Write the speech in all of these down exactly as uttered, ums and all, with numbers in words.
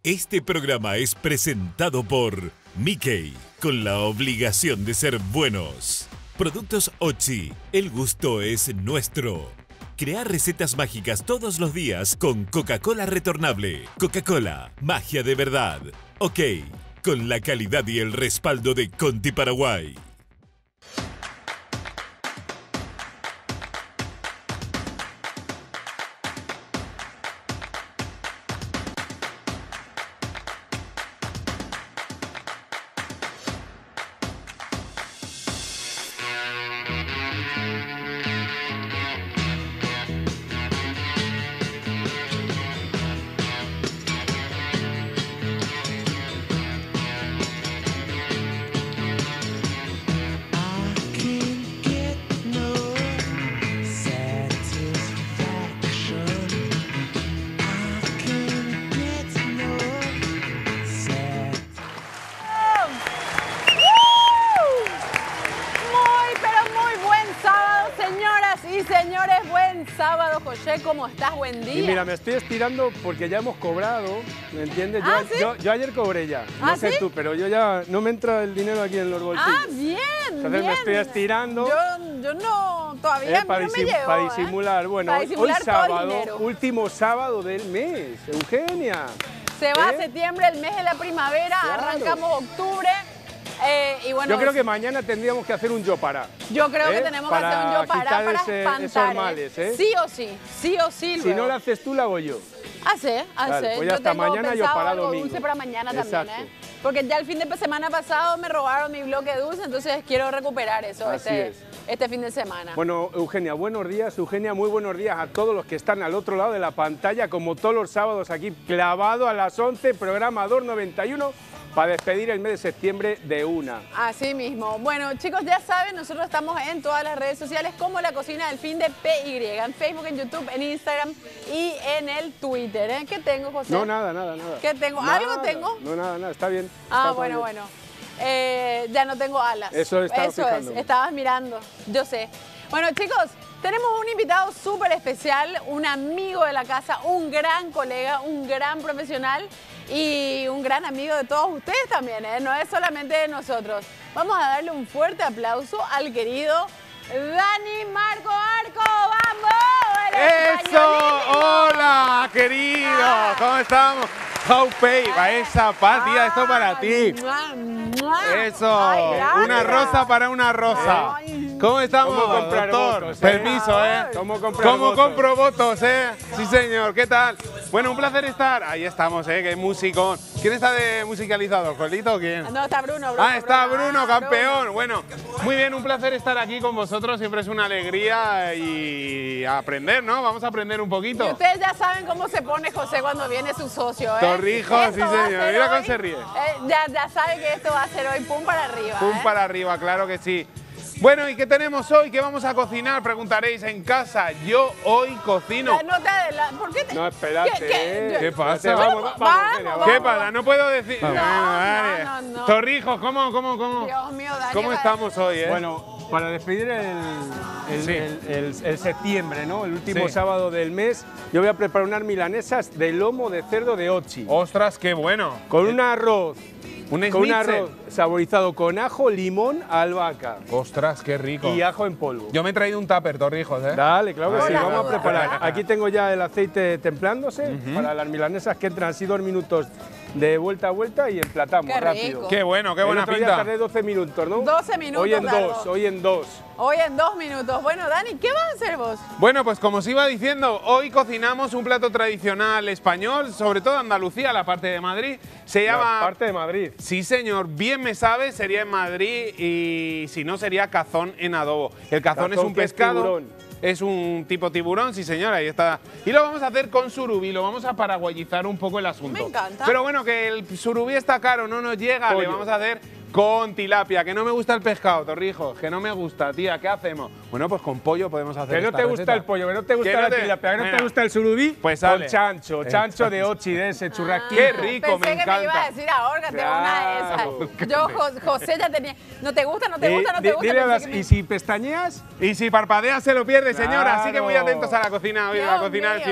Este programa es presentado por Mickey, con la obligación de ser buenos. Productos Ochi, el gusto es nuestro. Crear recetas mágicas todos los días con Coca-Cola retornable. Coca-Cola, magia de verdad. Ok, con la calidad y el respaldo de Conti Paraguay. ¿Cómo estás? Buen día. Y mira, me estoy estirando porque ya hemos cobrado, ¿me entiendes? ¿Ah, yo, sí? yo, yo ayer cobré ya, no ¿Ah, sé sí? tú, pero yo ya no me entra el dinero aquí en los bolsillos. Ah, bien, Entonces bien. me estoy estirando. Yo, yo no, todavía eh, para, no me disim llevo, para disimular. ¿eh? Bueno, para hoy, disimular hoy todo el sábado, dinero. último sábado del mes, Eugenia. Se va ¿Eh? septiembre, el mes de la primavera, Claro. arrancamos octubre. Eh, y bueno, yo creo que mañana tendríamos que hacer un yo para. Yo creo ¿eh? que tenemos para que hacer un yo para quitar para ese, espantar. esos ¿eh? males, ¿eh? Sí o sí, sí o sí. Si luego. no lo haces tú, lo hago yo. Hace, hace. Vale, pues ya yo hasta tengo mañana yo pensado para algo domingo. dulce para mañana también, Exacto. ¿eh? Porque ya el fin de semana pasado me robaron mi bloque dulce, entonces quiero recuperar eso Así este, es. este fin de semana. Bueno, Eugenia, buenos días. Eugenia, muy buenos días a todos los que están al otro lado de la pantalla, como todos los sábados aquí, clavado a las once, programa dos noventa y uno, para despedir el mes de septiembre de una. Así mismo. Bueno, chicos, ya saben, nosotros estamos en todas las redes sociales como La Cocina del Fin de P Y, en Facebook, en YouTube, en Instagram y en el Twitter. ¿eh? ¿Qué tengo, José? No, nada, nada, nada. ¿Qué tengo? Nada, ¿Algo tengo? No, nada, nada, está bien. Ah, está bueno, bien. bueno. Eh, ya no tengo alas. Eso estaba Eso es, fijándome. estabas mirando, yo sé. Bueno, chicos, tenemos un invitado súper especial, un amigo de la casa, un gran colega, un gran profesional y un gran amigo de todos ustedes también, ¿eh? No es solamente de nosotros. Vamos a darle un fuerte aplauso al querido Dani Marco Arco. ¡Vamos! El ¡Eso! españolísimo. ¡Hola, querido! Ah. ¿Cómo estamos? How pay, va esa paz, tía, esto para ti. ¡Mua, mua! Eso, Ay, una gracias. rosa para una rosa. Ay. ¿Cómo estamos, ¿Cómo comprar doctor? votos, eh? Permiso, ¿eh? ¿Cómo comprar ¿Cómo votos? compro votos, eh? Sí, señor, ¿qué tal? Bueno, un placer estar. Ahí estamos, ¿eh? Qué músico. ¿Quién está de musicalizado? ¿Colito o quién? No, está Bruno, Bruno. Ah, está Bruno, Ah, campeón. Bruno. Bueno, muy bien, un placer estar aquí con vosotros. Siempre es una alegría y aprender, ¿no? Vamos a aprender un Y poquito. ustedes ya saben cómo se pone José cuando viene su socio, ¿eh? Torrijos, Esto sí, va a señor. ser Mira cómo hoy, se ríe. eh, ya, ya sabe que esto va a ser hoy pum para arriba, Pum ¿eh? para arriba, claro que sí. Bueno, ¿y qué tenemos hoy? ¿Qué vamos a cocinar? Preguntaréis en casa. Yo hoy cocino. Ya, no te adelantes. ¿Por qué te...? No, espérate. ¿Qué, qué? ¿Qué pasa? Vamos, Vamos, vamos, Eugenia, vamos. ¿Qué pasa? No puedo decir. No, Bueno, vale. no, no, no. Torrijos, ¿cómo, cómo, cómo? Dios mío, Dani. ¿Cómo va- estamos hoy, eh? Bueno, para despedir el, el, Sí. el- el- el septiembre, ¿no? El último Sí. sábado del mes, yo voy a preparar unas milanesas de lomo de cerdo de Ochi. Ostras, qué bueno. Con un arroz, Un con un schnitzel. arroz saborizado con ajo, limón, albahaca Ostras, qué rico. y ajo en polvo. Yo me he traído un tupper, Torrijos, ¿eh? Dale, claro que Hola, sí, vamos a hola. preparar. Aquí tengo ya el aceite templándose para las milanesas que entran así dos minutos de vuelta a vuelta y emplatamos Qué rápido. rico. Qué bueno, qué El buena otro día pinta. tardé doce minutos, ¿no? doce minutos Hoy en largo. dos, hoy en dos. Hoy en dos minutos. Bueno, Dani, ¿qué vas a hacer vos? Bueno, pues como os iba diciendo, hoy cocinamos un plato tradicional español, sobre todo Andalucía, la parte de Madrid. Se llama… La parte de Madrid. Sí, señor, bien me sabe, sería en Madrid y si no sería cazón en adobo. El cazón, es Cazón, un que es pescado, tiburón. es un tipo tiburón, sí señor, ahí está. Y lo vamos a hacer con surubí, lo vamos a paraguayizar un poco el asunto. Me encanta. Pero bueno, que el surubí está caro, no nos llega, le Pollo. vamos a hacer con tilapia, que no me gusta el pescado, Torrijos, que no me gusta, tía, ¿qué hacemos? Bueno, pues con pollo podemos hacer Que no esta te gusta receta. el pollo, que no te gusta Que no la te- tilapia, que no te Venga. gusta el surubí, Pues con sale. chancho, Eh, chancho de Ochi, de ese churrasquito. Qué rico, Pensé me que me encanta. ibas a decir ahórgate una de Claro. esas. Yo, Jo- José, ya tenía… ¿No te gusta, no te Eh, gusta, no di- te gusta? dile a Pensé las- que me- y si pestañeas, Y si parpadea se lo pierde, señora, así que muy Claro. atentos a la cocina, hoy a la Dios cocina del mío. fin de…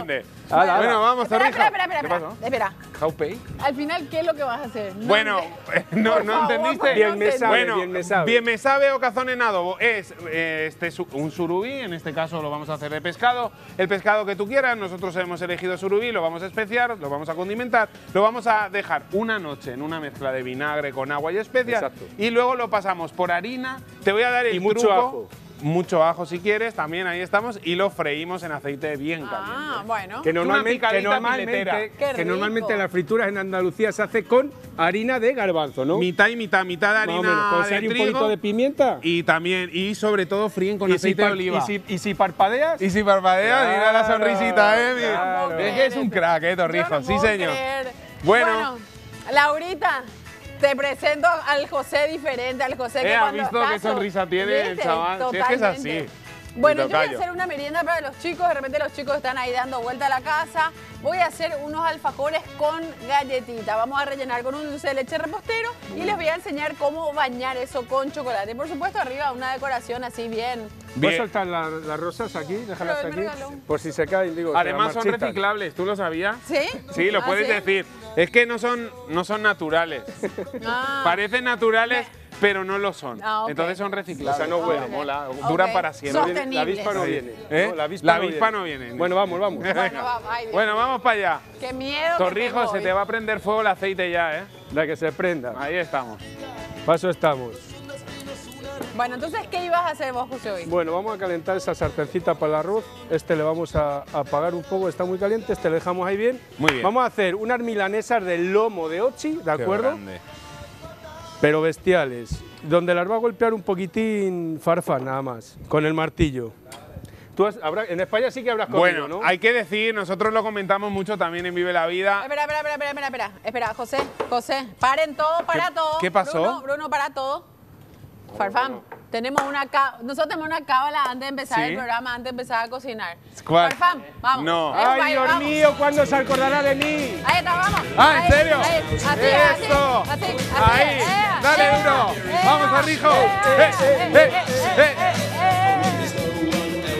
Ala, Bueno, ala. vamos, Espera, Torrijos. espera, espera, ¿Qué espera. pasó? Espera. How pay? Al final, ¿qué es lo que vas a hacer? No Bueno, ente- no, Por ¿no favor, entendiste? porque Bien no me entendí. sabe, Bueno, bien me sabe. bien me sabe o cazón en adobo es eh, este, su- un surubí, en este caso lo vamos a hacer de pescado, el pescado que tú quieras, nosotros hemos elegido surubí, lo vamos a especiar, lo vamos a condimentar, lo vamos a dejar una noche en una mezcla de vinagre con agua y especias. Exacto. Y luego lo pasamos por harina, te voy a dar el Y mucho truco. ajo. Mucho ajo si quieres, también ahí estamos, y lo freímos en aceite bien caliente. Ah, bueno. Que normalmente, que picadita normalmente, piletera. Qué que rico. normalmente las frituras en Andalucía se hace con harina de garbanzo, ¿no? Mitad y mitad, mitad de Más o harina menos, con de sal y un trigo, poquito de pimienta. y también, y sobre todo fríen con Y si, aceite de par- oliva. y si- y si parpadeas, Y si parpadea, Claro, mira la sonrisita, ¿eh? Mira. claro. Es que es un crack, ¿eh, Yo no Torrijos? Sí, puedo señor. creer. Bueno. Laurita, te presento al José diferente, al José que Eh, ¿has cuando visto está qué so- sonrisa tiene el ¿Viste? chaval? Si es que es Totalmente. así. Bueno, Mi yo voy a tocayo. hacer una merienda para los chicos, de repente los chicos están ahí dando vuelta a la casa. Voy a hacer unos alfajores con galletita. Vamos a rellenar con un dulce de leche repostero y les voy a enseñar cómo bañar eso con chocolate. Y por supuesto arriba una decoración así bien. ¿puedes Bien. soltar la- las rosas aquí? Déjalas Pero me aquí. regaló. Por si se caen, digo. se Además son marchitan. reciclables, ¿tú lo sabías? ¿Sí? Sí, lo Ah, puedes ¿sí? decir. Es que no son, no son naturales. Ah. Parecen naturales, pero no lo son. Ah, ok. Entonces son reciclables. O sea, no huelen. Mola, Ok. duran para No siempre. viene- La avispa no Sostenibles. viene. ¿Eh? ¿no? La avispa, La no, avispa viene. no viene. Bueno, vamos, vamos. Bueno, va- ay, Dios. Bueno, vamos para allá. Qué miedo. Torrijos, que se tengo te hoy. va a prender fuego el aceite ya, ¿eh? La que se prenda. Ahí estamos. Paso estamos. Bueno, entonces, ¿qué ibas a hacer vos, José, hoy? Bueno, vamos a calentar esa sartencita para el arroz. Este le vamos a a apagar un poco, está muy caliente. Este le dejamos ahí bien. Muy bien. Vamos a hacer unas milanesas del lomo de Ochi, ¿de Qué acuerdo? grande. Pero bestiales. Donde las va a golpear un poquitín Farfán, nada más, con el martillo. Tú has- habrá- en España sí que habrás comido, Bueno, ¿no? hay que decir, nosotros lo comentamos mucho también en Vive la Vida. Espera, espera, espera, espera, espera, espera, espera, José, José, paren todo, para ¿Qué- todo. qué pasó? Bruno, Bruno, para todo. Farfán, tenemos una cá- nosotros tenemos una cábala antes de empezar Sí. el programa, antes de empezar a cocinar. ¿Cuál? Farfán, vamos. No. Es un ¡Ay, baile, Dios vamos. mío! ¿Cuándo se acordará de mí? Ahí está, vamos. Ah, ¿en Ahí, serio? ahí, así, ¡Eso! así, así, así, Ahí, eh, dale eh, duro. eh, Vamos, eh, Torrijos. eh, Eh, eh, eh, eh, eh, eh, eh.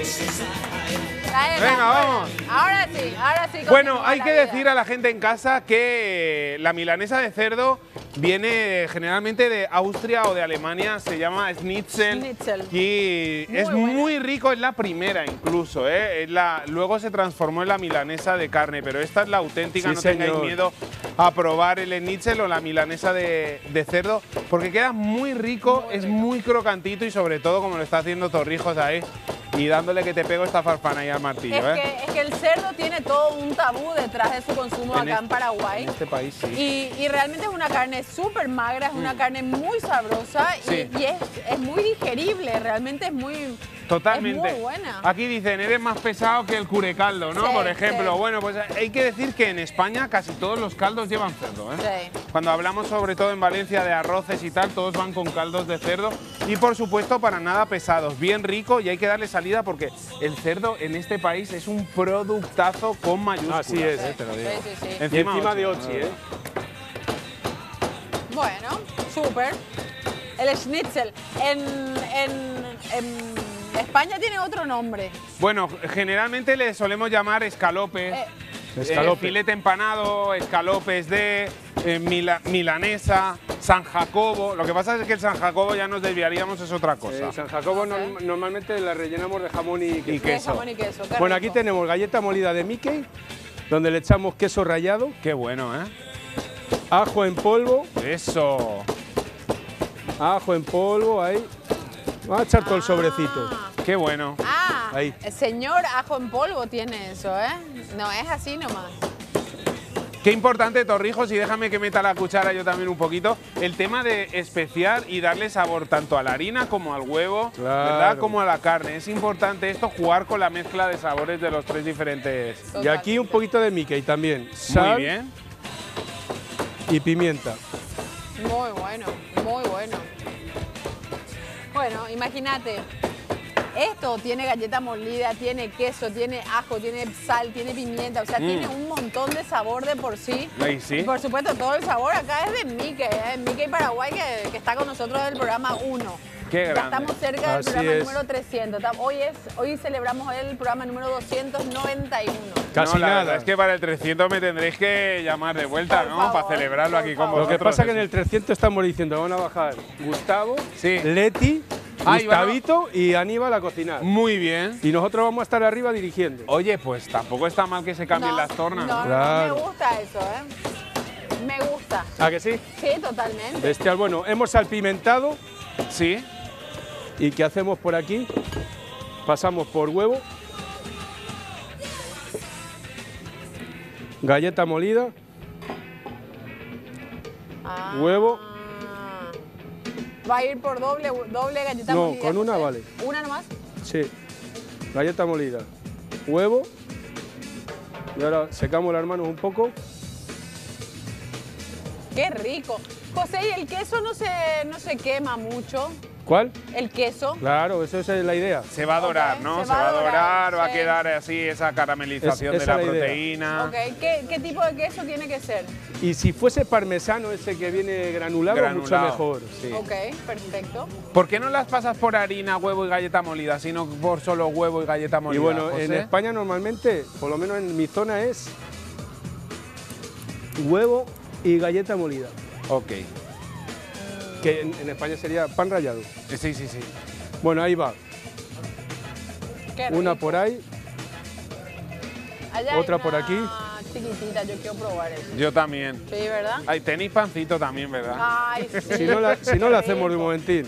Ahí está, Venga, bueno. vamos. Ahora sí, ahora sí. Bueno, continúa hay la que vida. decir a la gente en casa que la milanesa de cerdo viene generalmente de Austria o de Alemania, se llama Schnitzel. Schnitzel. Y Muy es buena. muy rico, es la primera incluso, ¿eh? Es la, luego se transformó en la milanesa de carne, pero esta es la auténtica, Sí, no tengáis señor. miedo a probar el Schnitzel o la milanesa de, de cerdo, porque queda muy rico, es muy crocantito y sobre todo como lo está haciendo Torrijos ahí y dándole que te pego esta farfana ahí al martillo, Es ¿eh? que, es que el cerdo tiene todo un tabú detrás de su consumo En acá este- en Paraguay. En este país, sí. Y, y realmente es una carne súper magra, es una carne muy sabrosa y- Sí. y, es, es muy digerible, realmente es muy, Totalmente. es muy buena. Aquí dicen, eres más pesado que el curecaldo, ¿no? Sí, Por ejemplo. sí. Bueno, pues hay que decir que en España casi todos los caldos llevan cerdo, ¿eh? Sí. Cuando hablamos sobre todo en Valencia de arroces y tal, todos van con caldos de cerdo y por supuesto para nada pesados, bien rico y hay que darle salida porque el cerdo en este país es un productazo con mayúsculas. Así es, ¿eh? eh, te lo digo. Sí, sí, sí. Y encima de Ochi, ¿eh? Bueno, súper. El schnitzel. En, en- en España tiene otro nombre. Bueno, generalmente le solemos llamar escalope, Eh, eh, Escalope. filete empanado, escalopes de eh, mila- milanesa, San Jacobo. Lo que pasa es que el San Jacobo ya nos desviaríamos, es otra cosa. Eh, San Jacobo norm- normalmente la rellenamos de jamón y queso. Y de queso. jamón y queso. qué Bueno, rico. aquí tenemos galleta molida de Mickey, donde le echamos queso rallado, Qué bueno, ¿eh? ajo en polvo, Eso. ajo en polvo, ahí. Vamos a echar todo el sobrecito. Ah. Qué bueno. Ah, Ahí. el señor ajo en polvo tiene eso, ¿eh? No, es así nomás. Qué importante, Torrijos, y déjame que meta la cuchara yo también un poquito, el tema de especiar y darle sabor tanto a la harina como al huevo, Claro. ¿verdad? Como a la carne. Es importante esto, jugar con la mezcla de sabores de los tres diferentes. Y aquí un poquito de Mickey también. Muy Sal bien. y pimienta. Muy bueno, muy bueno. Bueno, imagínate. Esto tiene galleta molida, tiene queso, tiene ajo, tiene sal, tiene pimienta, o sea, Mm. tiene un montón de sabor de por sí. Ahí sí. Y por supuesto, todo el sabor acá es de Mickey, ¿eh? Mickey Paraguay que, que está con nosotros del programa uno. Qué Ya grande. estamos cerca del Así programa es. número trescientos. Tam- Hoy, es, hoy celebramos el programa número doscientos noventa y uno. Casi no, la nada. verdad es que para el trescientos me tendréis que llamar de vuelta, Por ¿no? favor, para celebrarlo por aquí con favor. Lo que vosotros. pasa es que en el trescientos estamos diciendo, van a bajar Gustavo, Sí. Leti, Ay, Gustavito y Aníbal a cocinar. Muy bien. Y nosotros vamos a estar arriba dirigiendo. Oye, pues tampoco está mal que se cambien No, las tornas, no, ¿no? no, Claro. me gusta eso, ¿eh? Me gusta. ¿A que sí? Sí, totalmente. Bestial. Bueno, hemos salpimentado. Sí. ¿Y qué hacemos por aquí? Pasamos por huevo. Galleta molida. Ah. Huevo. Va a ir por doble, doble galleta No, molida, con una José. vale. ¿Una nomás? Sí. Galleta molida. Huevo. Y ahora secamos las manos un poco. Qué rico. José, ¿y el queso no se, no se quema mucho? ¿Cuál? ¿El queso? Claro, esa es la idea. Se va a dorar, Ok, ¿no? se Se va va a a dorar, dorar, va a sí. quedar así esa caramelización Es- de esa la es la idea. proteína. Ok, ¿Qué, ¿qué tipo de queso tiene que ser? Y si fuese parmesano ese que viene granulado, mucho Granulado, mejor. sí. Ok, perfecto. ¿Por qué no las pasas por harina, huevo y galleta molida, sino por solo huevo y galleta Y molida? bueno, José? en España normalmente, por lo menos en mi zona, es huevo y galleta molida. Ok. Que en, en España sería pan rallado. Sí, sí, sí. Bueno, ahí va. Qué Una rico. por ahí. Allá hay otra por una aquí. chiquitita, yo quiero probar eso. Yo también. Sí, ¿verdad? Ay, tenéis pancito también, ¿verdad? Ay, sí. Si no la, si no la hacemos de un rico. momentín.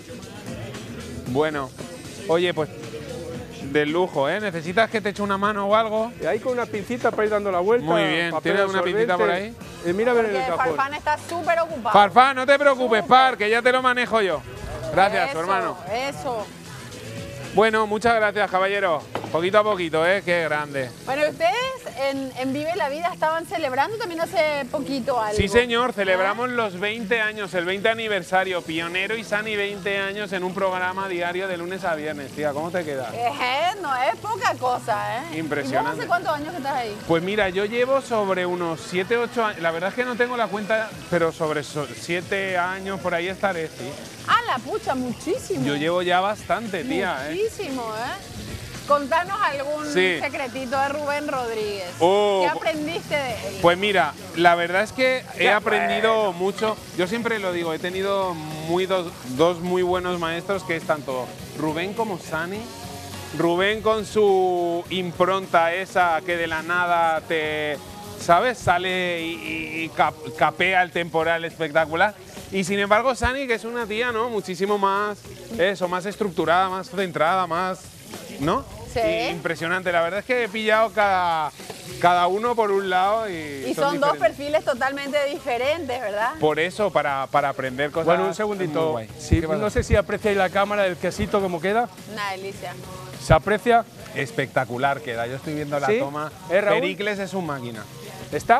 Bueno, oye, pues de lujo, ¿eh? ¿Necesitas que te eche una mano o algo? Y ahí con una pincita para ir dando la vuelta. Muy bien. papel ¿Tienes una absorbente. pincita por ahí? Eh, mira a ver en el Porque cajón. Farfán está súper ocupado. Farfán, no te preocupes, Súper. Par, que ya te lo manejo yo. Gracias, Eso, hermano. Eso. Bueno, muchas gracias, caballero. Poquito a poquito, ¿eh? Qué grande. Bueno, ¿y ustedes en, en Vive la Vida estaban celebrando también hace poquito algo? Sí, señor, celebramos los veinte años, el veinte aniversario. Pionero y Sani, veinte años en un programa diario de lunes a viernes. Tía, ¿cómo te queda? Ejé, no es poca cosa, ¿eh? Impresionante. ¿Y vos hace cuántos años que estás ahí? Pues mira, yo llevo sobre unos siete, ocho años. La verdad es que no tengo la cuenta, pero sobre siete años por ahí estaré, sí. Ah, la pucha, muchísimo. Yo llevo ya bastante, tía, ¿eh? Muchísimo, ¿eh? Contanos algún Sí. secretito de Rubén Rodríguez. Oh, ¿Qué pu- aprendiste de él? Pues mira, la verdad es que he aprendido mucho. Yo siempre lo digo, he tenido muy dos, dos muy buenos maestros que es tanto Rubén como Sani. Rubén con su impronta esa que de la nada te, ¿sabes? Sale y, y- y cap- capea el temporal espectacular. Y sin embargo Sani, que es una tía, ¿no? Muchísimo más, eso, más estructurada, más centrada, más, ¿no? Sí. Y impresionante. La verdad es que he pillado cada, cada uno por un lado y, Y son dos diferentes. perfiles totalmente diferentes, ¿verdad? Por eso, para, para aprender cosas. Bueno, un muy segundito. guay. Sí, ¿Qué pasa? no sé si apreciáis la cámara, el quesito como queda. Una delicia. ¿Se aprecia? Espectacular queda. Yo estoy viendo la ¿Sí? toma. ¿Eh, Raúl? Pericles es un máquina. ¿Está?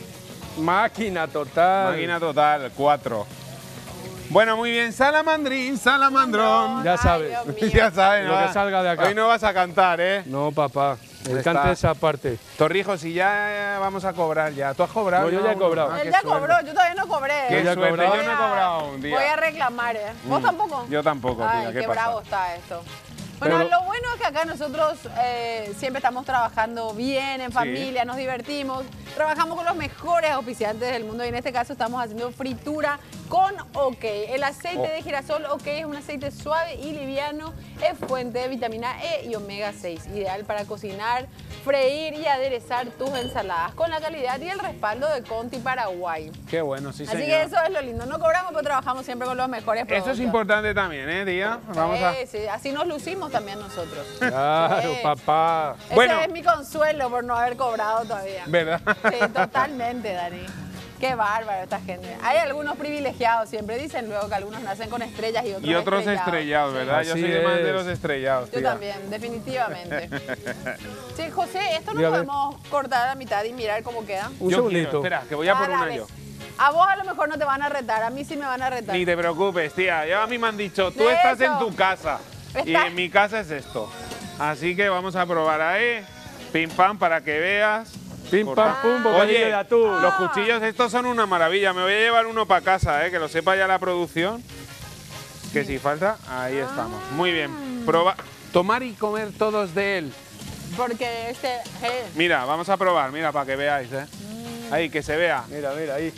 Máquina total. Máquina total, cuatro. Bueno, muy bien. Salamandrín, salamandrón. Ya Ay, sabes. Dios mío. Ya sabes, Lo ¿no? que salga de acá. Hoy no vas a cantar, ¿eh? No, papá. Me Está. encanta esa parte. Torrijos, si ya vamos a cobrar ya. ¿Tú has cobrado? No, yo ya he cobrado. Ah, Él qué ya suerte. cobró, yo todavía no cobré. Qué Yo ya he suerte, cobrado. yo no he cobrado un día. Voy a reclamar, ¿eh? ¿Vos Mm, tampoco? yo tampoco, Ay, tía, ¿qué qué pasa? bravo está esto. Bueno, Pero- lo bueno es que acá nosotros eh, siempre estamos trabajando bien, en familia, nos divertimos, trabajamos con los mejores auspiciantes del mundo y en este caso estamos haciendo fritura con OK. El aceite Oh. de girasol OK es un aceite suave y liviano, es fuente de vitamina E y omega seis, ideal para cocinar, freír y aderezar tus ensaladas con la calidad y el respaldo de Conti Paraguay. Qué bueno, sí, Así señor. que eso es lo lindo, no cobramos, pero trabajamos siempre con los mejores productos. Eso es importante también, ¿eh, tía? Vamos a... Sí, sí, así nos lucimos también nosotros. Claro, Sí. papá. Ese Bueno. es mi consuelo por no haber cobrado todavía. ¿Verdad? Sí, totalmente, Dani. Qué bárbaro esta gente. Hay algunos privilegiados, siempre dicen luego que algunos nacen con estrellas y otros Y otros estrellados, ¿verdad? Yo Así soy más de es. los estrellados, Yo tía. también, definitivamente. Sí, José, esto no Dígame. podemos cortar a la mitad y mirar cómo queda. Un Yo segundito. quiero, espera, que voy a por Ah, una dale. yo. A vos a lo mejor no te van a retar, a mí sí me van a retar. Ni te preocupes, tía. Ya a mí me han dicho, tú De estás eso. en tu casa. Y Está- en mi casa es esto. Así que vamos a probar ahí. Pim pam para que veas. Pim, Corta. pam, pum, bocadillo Oye, de atún. los cuchillos estos son una maravilla. Me voy a llevar uno para casa, ¿eh? Que lo sepa ya la producción. Que si falta, ahí estamos. Muy bien. Proba, tomar y comer todos de él. Porque este... eh, Mira, vamos a probar, mira, para que veáis, ¿eh? Ahí, que se vea. Mira, mira, ahí.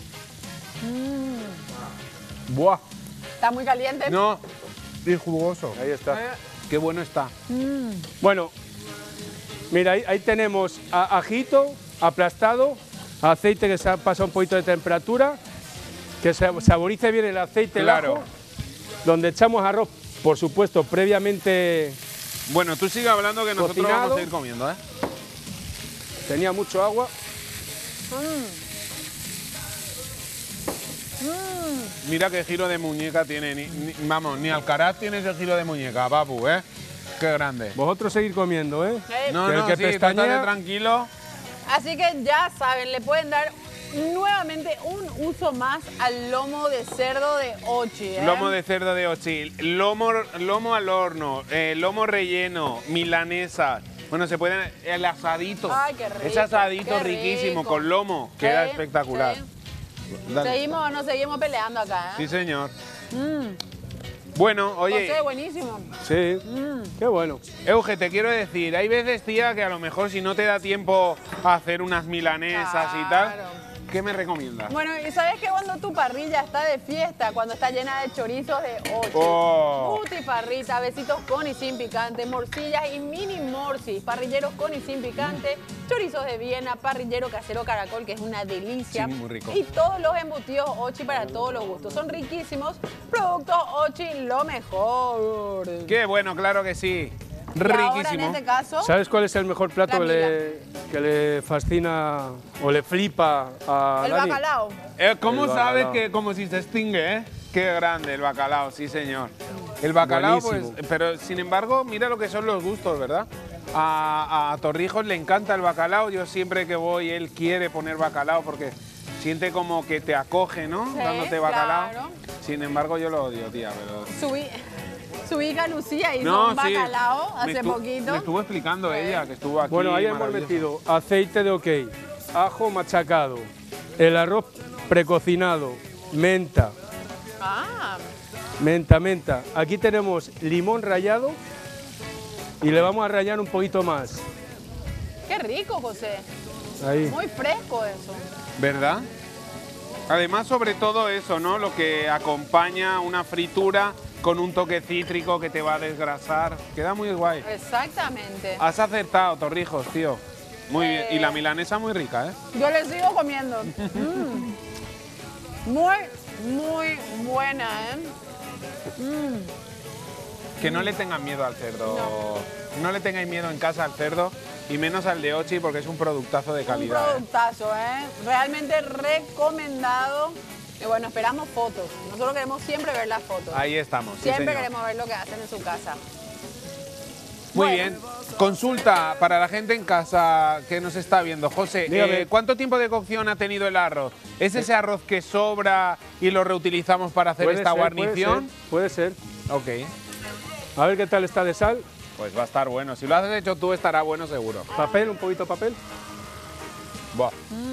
mm, Buah, está muy caliente. No, y jugoso. ahí está. Eh, Qué bueno está. mm, Bueno, mira, ahí, ahí tenemos a- ajito aplastado, aceite que se ha pasado un poquito de temperatura, que se saborice bien el aceite, el Claro. ajo, donde echamos arroz, por supuesto, previamente Bueno, tú sigue hablando que nosotros Cocinado. vamos a ir comiendo, ¿eh? tenía mucho agua. Mira qué giro de muñeca tiene. Ni, ni- vamos, ni Alcaraz tiene ese giro de muñeca, papu, ¿eh? Qué grande. Vosotros seguir comiendo, ¿eh? eh, No, que el no, que sí, pestañea- estate tranquilo. Así que ya saben, le pueden dar nuevamente un uso más al lomo de cerdo de Ochi. ¿eh? Lomo de cerdo de Ochi, lomo, lomo al horno, eh, lomo relleno, milanesa. Bueno, se pueden... El asadito. Ay, qué rico, Ese asadito qué riquísimo rico. con lomo. Queda Sí, espectacular. sí. Dale. Seguimos, nos seguimos peleando acá. ¿eh? Sí, señor. Mm, Bueno, oye, José, buenísimo. Sí, Mm, qué bueno. Euge, te quiero decir, hay veces, tía, que a lo mejor si no te da tiempo a hacer unas milanesas y tal, Claro. ¿qué me recomiendas? Bueno, y sabes que cuando tu parrilla está de fiesta, cuando está llena de chorizos de Ochi, Oh. butifarrita, besitos con y sin picante, morcillas y mini morcis, parrilleros con y sin picante, chorizos de Viena, parrillero casero caracol, que es una delicia. Sí, muy rico. Y todos los embutidos Ochi para todos los gustos. Son riquísimos. Productos Ochi, lo mejor. Qué bueno, claro que sí. Y ahora, en Riquísimo. este caso, ¿Sabes cuál es el mejor plato que La le, que le fascina o le flipa a el Dani? bacalao. Eh, ¿Cómo El sabes bacalao. que como si se extingue, eh? Qué grande el bacalao, sí señor. El bacalao, Buenísimo. pues, pero sin embargo, mira lo que son los gustos, ¿verdad? A, a Torrijos le encanta el bacalao, yo siempre que voy, él quiere poner bacalao porque siente como que te acoge, ¿no? Sí, Dándote bacalao. claro. Sin embargo, yo lo odio, tía, pero... Su, hi- su hija Lucía hizo un sí. bacalao Me hace estu- poquito. Me estuvo explicando Sí. ella, que estuvo aquí. Bueno, ahí hemos maravilloso. metido aceite de OK, ajo machacado, el arroz precocinado, menta, Ah, menta, menta. Aquí tenemos limón rallado y le vamos a rallar un poquito más. qué rico, José. Ahí. Muy fresco eso. ¿Verdad? Además, sobre todo eso, ¿no? Lo que acompaña una fritura con un toque cítrico que te va a desgrasar. Queda muy guay. Exactamente. Has acertado, Torrijos, tío. Muy bien. Y la Eh. milanesa muy rica, ¿eh? Yo le sigo comiendo. Mm. Muy, muy buena, ¿eh? Mm. Que no le tengan miedo al cerdo. No. le tengáis miedo en casa al cerdo y menos al de Ochi porque es un productazo de Un calidad. ¿eh? productazo, ¿eh? Realmente recomendado. Y bueno, esperamos fotos. Nosotros queremos siempre ver las fotos. Ahí estamos. sí, Siempre señor. queremos ver lo que hacen en su casa. Muy Bueno. bien. Consulta para la gente en casa que nos está viendo. José, Dígame. eh, ¿cuánto tiempo de cocción ha tenido el arroz? ¿Es ese arroz que sobra y lo reutilizamos para hacer Puede esta ser, guarnición? Puede ser, Ok. puede ser. A ver qué tal está de sal. Pues va a estar bueno. Si lo has hecho tú, estará bueno seguro. Papel, un poquito de papel. Buah.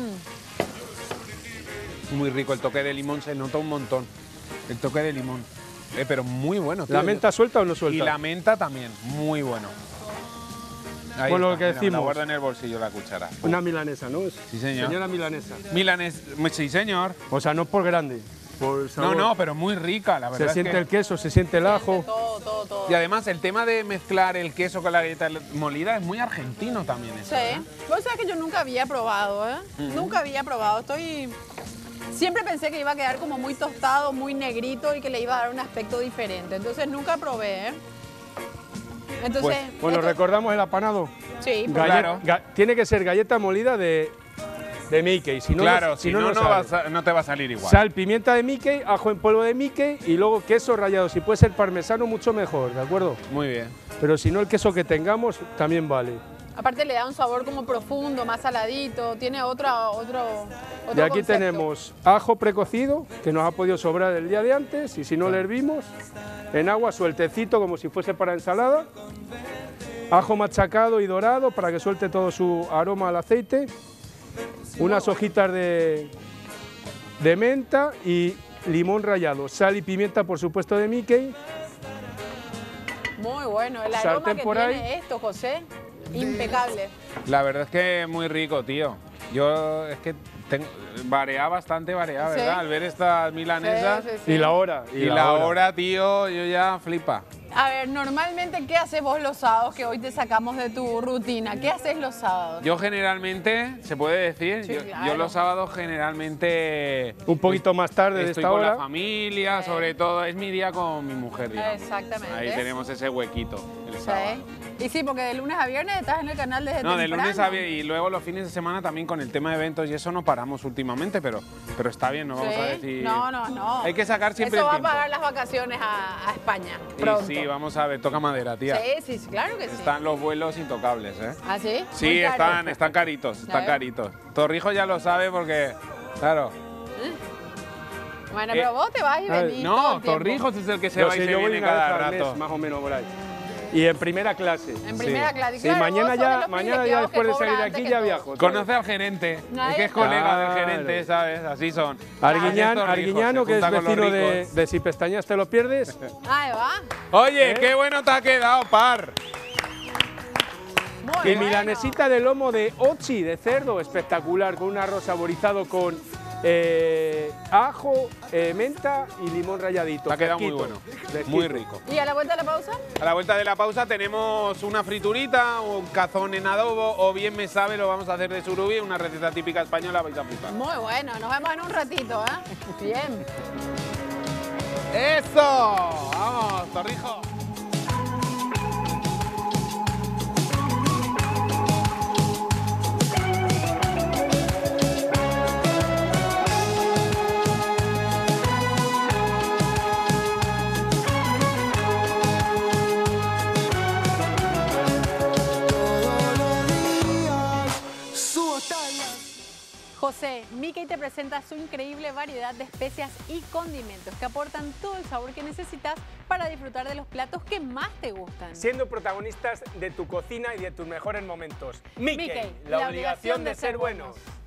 Muy rico. El toque de limón se nota un montón. El toque de limón. Eh, pero muy bueno. tío. ¿La menta suelta o no suelta? Y la menta también. Muy bueno. Ahí Bueno, está, lo que mira, me la decimos. guardo en el bolsillo la cuchara. Una milanesa, ¿no? Sí, señor. Señora milanesa. Milanes, sí, señor. O sea, no por grande, por No, sabor. no, pero muy rica, la verdad. Se es siente que- el queso, se siente el ajo. Todo, todo, todo. Y además el tema de mezclar el queso con la galleta molida es muy argentino también. Eso, ¿eh? Sí. Vos sabés que yo nunca había probado, ¿eh? Nunca había probado. Estoy... Siempre pensé que iba a quedar como muy tostado, muy negrito y que le iba a dar un aspecto diferente. Entonces nunca probé, ¿eh? Entonces... Pues, Bueno, esto- recordamos el apanado. Sí, Galle- Claro. ga- tiene que ser galleta molida de, de Mickey. Si no, claro, no- si no, no, sale. vas a- no te va a salir igual. Sal, pimienta de Mickey, ajo en polvo de Mickey y luego queso rallado. Si puede ser parmesano, mucho mejor, ¿de acuerdo? Muy bien. Pero si no, el queso que tengamos también vale. aparte le da un sabor como profundo, más saladito. Tiene otra, otro, otro Y aquí concepto. tenemos ajo precocido, que nos ha podido sobrar el día de antes, y si no le hervimos, en agua sueltecito, como si fuese para ensalada. Ajo machacado y dorado para que suelte todo su aroma al aceite. Unas hojitas de, de menta y limón rallado. Sal y pimienta, por supuesto, de Mickey. Muy bueno. El aroma Sartén que por tiene ahí. esto, José, impecable. La verdad es que muy rico, tío. Yo es que tengo, varía bastante, varía, Sí. ¿verdad? Al ver estas milanesas. Sí, sí, sí. Y la hora. Y, la, hora, tío, yo ya flipa. A ver, normalmente, ¿qué haces vos los sábados que hoy te sacamos de tu rutina? ¿Qué haces los sábados? Yo generalmente, ¿se puede decir? Sí, yo, claro. yo los sábados generalmente... Un poquito más tarde de Estoy esta con hora. la familia, Sí. sobre todo. Es mi día con mi mujer, digamos. Exactamente. Ahí tenemos ese huequito, el Sí. sábado. Y sí, porque de lunes a viernes estás en el canal desde No, de temprano. lunes a viernes y luego los fines de semana también con el tema de eventos y eso no paramos últimamente, pero, pero está bien, no vamos Sí. a decir... No, no, no. Hay que sacar siempre Eso el va tiempo. a pagar las vacaciones a, a España Y pronto. sí, vamos a ver, toca madera, tía. Sí, sí, sí, claro que sí. Están los vuelos intocables, ¿eh? ¿Ah, sí? Sí, Muy caro. están, están caritos, están ver. caritos. Torrijos ya lo sabe porque, claro... Bueno, Eh, pero vos te vas y a ver, venís todo No, el tiempo. Torrijos es el que se Yo va sé, y se yo voy viene una vez cada al mes, rato. más o menos por ahí. Y en primera clase. En primera clase. Sí, Claro, mañana vos sos de ya, los mañana ya privilegiados después que de salir de cobran aquí antes ya que viajo. Conoce al gerente, Ahí es que es está. colega del Claro. gerente, ¿sabes? Así son. Arguiñán, Así es Torrijos, Arguiñano, se que es junta con los vecino de, ricos. de Si Pestañas Te Lo Pierdes. Ahí va. Oye, ¿Eh? qué bueno te ha quedado, par. Muy Y bueno. milanesita de lomo de ochi, de cerdo, espectacular, con un arroz saborizado con eh, ajo, eh, menta y limón ralladito. Te ha quedado muy fresquito, bueno, fresquito. muy rico. ¿Y a la vuelta de la pausa? A la vuelta de la pausa tenemos una friturita, un cazón en adobo o bien me sabe, lo vamos a hacer de surubí, una receta típica española, vais a flipar. Muy bueno. Nos vemos en un ratito, ¿eh? Bien. ¡Eso! ¡Vamos, Torrijos! José, Mickey te presenta su increíble variedad de especias y condimentos que aportan todo el sabor que necesitas para disfrutar de los platos que más te gustan. Siendo protagonistas de tu cocina y de tus mejores momentos. Mickey, Mickey, la, obligación de ser buenos.